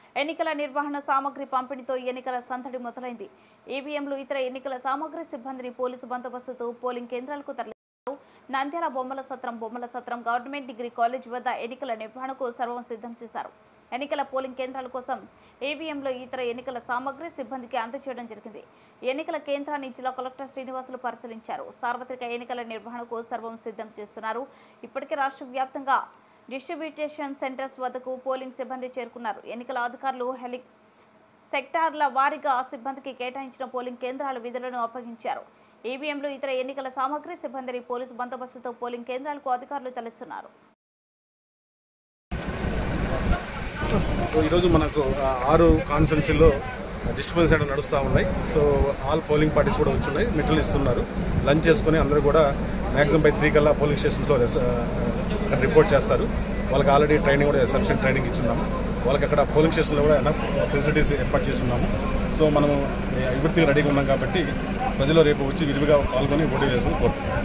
ఎన్నికల నిర్వహణ సామగ్రి పంపిణీతో ఎన్నికల సందడి మొదలైంది. ఈవీఎంలు ఇతర ఎన్నికల సామగ్రి సిబ్బందిని పోలీసు బందోబస్తుతో పోలింగ్ కేంద్రాలకు తరలించారు. నంద్యాల బొమ్మల సత్రం గవర్నమెంట్ డిగ్రీ కాలేజ్ వద్ద ఎన్నికల నిర్వహణకు సర్వం సిద్ధం చేశారు. ఎన్నికల పోలింగ్ కేంద్రాల కోసం ఈవీఎంలు ఇతర ఎన్నికల సామగ్రి సిబ్బందికి అందజేయడం జరిగింది. ఎన్నికల కేంద్రాన్ని జిల్లా కలెక్టర్ శ్రీనివాసులు పరిశీలించారు. సార్వత్రిక ఎన్నికల నిర్వహణకు సర్వం సిద్ధం చేస్తున్నారు. ఇప్పటికే రాష్ట్ర వ్యాప్తంగా డిస్ట్రిబ్యూషన్ సెంటర్స్ వద్దకు పోలింగ్ సిబ్బంది చేరుకున్నారు. ఎన్నికల అధికారులు సెక్టార్ల వారీగా సిబ్బందికి కేటాయించిన పోలింగ్ కేంద్రాల విధులను అప్పగించారు. ఈవీఎంలు ఇతర ఎన్నికల సామగ్రి సిబ్బందిని పోలీసు బందోబస్తుతో పోలింగ్ కేంద్రాలకు అధికారులు తరలిస్తున్నారు. ఈరోజు మనకు 6 కాన్స్టిట్యున్సీల్లో డిస్ట్రిబ్యూషన్ సెంటర్ నడుస్తూ ఉన్నాయి. సో ఆల్ పోలింగ్ పార్టీస్ కూడా వచ్చున్నాయి, మెటీరియల్ ఇస్తున్నారు. లంచ్ చేసుకుని అందరూ కూడా మ్యాక్సిమం బై 3 కల్లా పోలింగ్ స్టేషన్స్లో రిపోర్ట్ చేస్తారు. వాళ్ళకి ఆల్రెడీ ట్రైనింగ్ కూడా సఫిషియెంట్ ట్రైనింగ్ ఇచ్చున్నాము. వాళ్ళకి అక్కడ పోలింగ్ స్టేషన్లో కూడా ఎనఫ్ ఫెసిలిటీస్ ఏర్పాటు చేస్తున్నాము. సో మనము అభివృద్ధిగా రెడీగా ఉన్నాం కాబట్టి ప్రజలు రేపు వచ్చి విరివిగా పాల్గొని ఓటు వేసి కోరుతున్నాం.